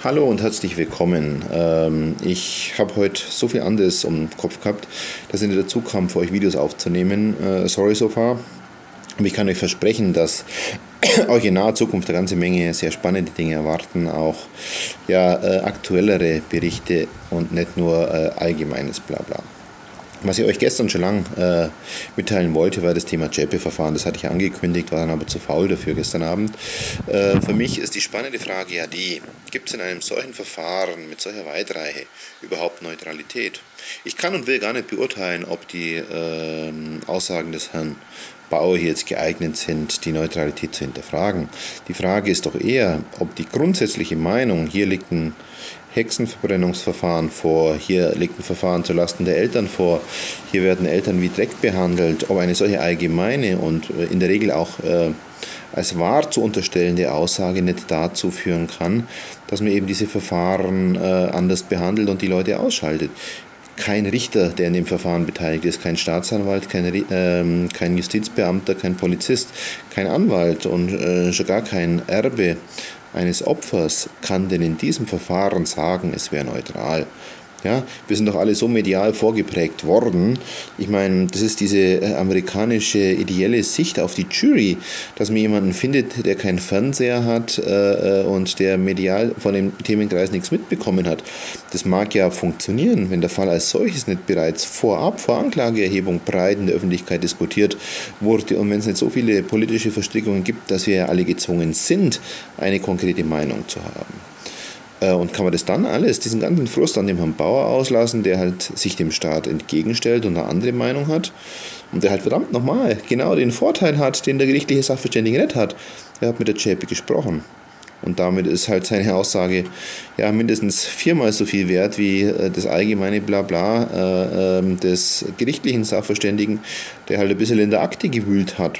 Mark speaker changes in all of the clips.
Speaker 1: Hallo und herzlich willkommen. Ich habe heute so viel anderes um den Kopf gehabt, dass ich nicht dazu kam, für euch Videos aufzunehmen. Sorry so far. Aber ich kann euch versprechen, dass euch in naher Zukunft eine ganze Menge sehr spannende Dinge erwarten. Auch aktuellere Berichte und nicht nur allgemeines Blabla. Was ich euch gestern schon lang mitteilen wollte, war das Thema JEPI-Verfahren. Das hatte ich angekündigt, war dann aber zu faul dafür gestern Abend. Für mich ist die spannende Frage ja die, gibt es in einem solchen Verfahren mit solcher Weitreihe überhaupt Neutralität? Ich kann und will gar nicht beurteilen, ob die Aussagen des Herrn Bauer hier jetzt geeignet sind, die Neutralität zu hinterfragen. Die Frage ist doch eher, ob die grundsätzliche Meinung, hier liegt ein Hexenverbrennungsverfahren vor, hier liegt ein Verfahren zulasten der Eltern vor, hier werden Eltern wie Dreck behandelt, ob eine solche allgemeine und in der Regel auch als wahr zu unterstellende Aussage nicht dazu führen kann, dass man eben diese Verfahren anders behandelt und die Leute ausschaltet. Kein Richter, der in dem Verfahren beteiligt ist, kein Staatsanwalt, kein Justizbeamter, kein Polizist, kein Anwalt und schon gar kein Erbe eines Opfers kann denn in diesem Verfahren sagen, es wäre neutral. Ja, wir sind doch alle so medial vorgeprägt worden. Ich meine, das ist diese amerikanische ideelle Sicht auf die Jury, dass man jemanden findet, der keinen Fernseher hat und der medial von dem Themenkreis nichts mitbekommen hat. Das mag ja funktionieren, wenn der Fall als solches nicht bereits vorab, vor Anklageerhebung, breit in der Öffentlichkeit diskutiert wurde und wenn es nicht so viele politische Verstrickungen gibt, dass wir ja alle gezwungen sind, eine konkrete Meinung zu haben. Und kann man das dann alles, diesen ganzen Frust an dem Herrn Bauer auslassen, der halt sich dem Staat entgegenstellt und eine andere Meinung hat und der halt verdammt nochmal genau den Vorteil hat, den der gerichtliche Sachverständige nicht hat. Er hat mit der JEPI gesprochen und damit ist halt seine Aussage ja mindestens 4-mal so viel wert wie das allgemeine Blabla des gerichtlichen Sachverständigen, der halt ein bisschen in der Akte gewühlt hat.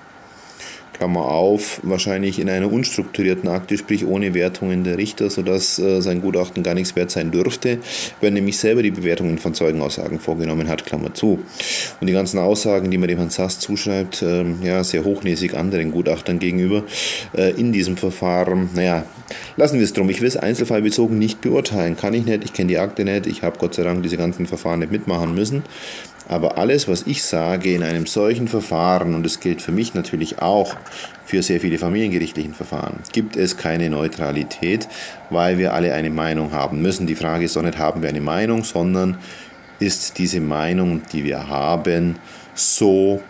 Speaker 1: Klammer auf, wahrscheinlich in einer unstrukturierten Akte, sprich ohne Wertungen der Richter, sodass sein Gutachten gar nichts wert sein dürfte, weil er nämlich selber die Bewertungen von Zeugenaussagen vorgenommen hat, Klammer zu. Und die ganzen Aussagen, die man dem Herrn Sass zuschreibt, sehr hochnäsig anderen Gutachtern gegenüber in diesem Verfahren, lassen wir es drum. Ich will es einzelfallbezogen nicht beurteilen, kann ich nicht, ich kenne die Akte nicht, ich habe Gott sei Dank diese ganzen Verfahren nicht mitmachen müssen. Aber alles, was ich sage in einem solchen Verfahren, und das gilt für mich natürlich auch für sehr viele familiengerichtlichen Verfahren, gibt es keine Neutralität, weil wir alle eine Meinung haben müssen. Die Frage ist doch nicht, haben wir eine Meinung, sondern ist diese Meinung, die wir haben, so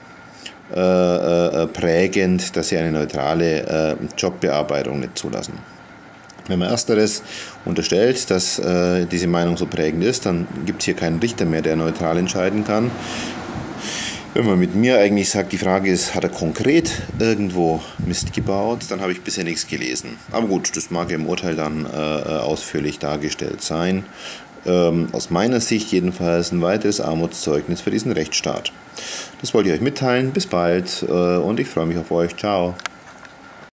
Speaker 1: prägend, dass sie eine neutrale Jobbearbeitung nicht zulassen. Wenn man ersteres unterstellt, dass diese Meinung so prägend ist, dann gibt es hier keinen Richter mehr, der neutral entscheiden kann. Wenn man mit mir eigentlich sagt, die Frage ist, hat er konkret irgendwo Mist gebaut, dann habe ich bisher nichts gelesen. Aber gut, das mag im Urteil dann ausführlich dargestellt sein. Aus meiner Sicht jedenfalls ein weiteres Armutszeugnis für diesen Rechtsstaat. Das wollte ich euch mitteilen. Bis bald und ich freue mich auf euch. Ciao.